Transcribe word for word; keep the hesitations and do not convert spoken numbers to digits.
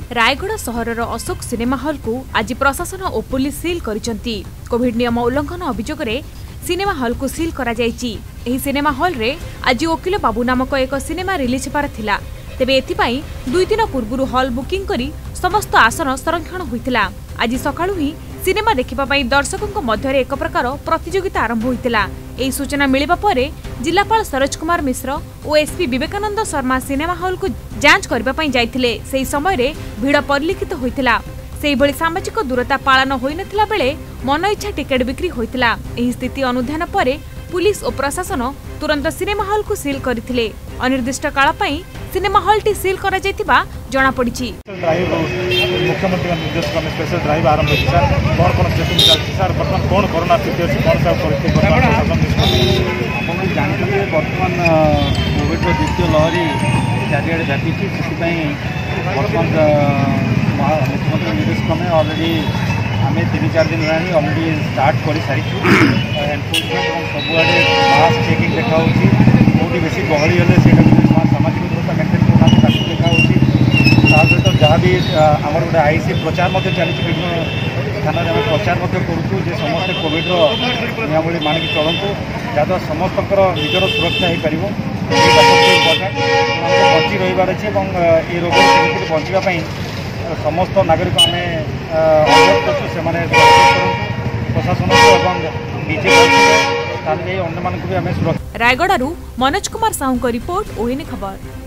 रायगढ़ सहरर Ashok cinema hall को आज प्रशासन और पुलिस सील करिसेंती। कोविड नियम उल्लंघन अभियोग में सिनेमा हॉल को सील करा जायछि। एही सिनेमा हॉल रे आज वकील बाबू नामक एक सिनेमा रिलीज हेबार थिला। तेबे एथिपाई दुई दिन पूर्व हॉल बुकिंग करी समस्त आसन संरक्षण होइतिला। आज सकाळु ही सिनेमा देखिबा पई दर्शकों मध्य एक प्रकार प्रतियोगिता आरंभ होइतिला। एही सूचना मिलिबा परे जिलापाल सरोज कुमार मिश्र और SP Vivekanand Sharma cinema hall को जांच करबा पई जाइथिले। सेही समय रे भीड़ परिलक्षित होइतिला। सेही भली सामाजिक दूरता पालन होई नथिला बेले मन इच्छा टिकेट बिक्री होइतिला। एही स्थिति अनुध्यान परे पुलिस और प्रशासन तुरंत सिनेमा हॉल को सील करथिले। अनिर्दिष्ट काल पई सिनेमा हॉल टी सील करा जायतिबा जणा पड़िछि। मुख्यमंत्री निर्देश में स्पेशल ड्राइव आरंभ होती सर कौन कौन चेकिंग चलती सर बर्तमान कौन कोरोना स्थिति अच्छी कौन सब आप जानते हैं बर्तमान कोविड द्वितीय लहरी चारिड़े व्यापी से बर्तमान मुख्यमंत्री निर्देश क्रमे अलरेडी आम तीन चार दिन है अलरेडी स्टार्ट कर सारी एनफोर्समेंट और सबुआड़े मास्क चेकिंग देखा कौटी बेसी गहली हेल्ले सामाजिक दूरता मेन्टेन करना देखा सहित जहाँ भी आम गोटे आईसी प्रचार चली विभिन्न स्थान में प्रचार करूँ समस्त कोविड नियमावली मानिक चलतु जहाँद्वारा समस्त निजर सुरक्षा हो पार बची रही अच्छे ये रोग बचापी समस्त नागरिक आम अनुरोध कर प्रशासन निजे अन्य मानक भी आम सुरक्षा। रायगढ़ मनोज कुमार साहू रिपोर्ट ओएन खबर।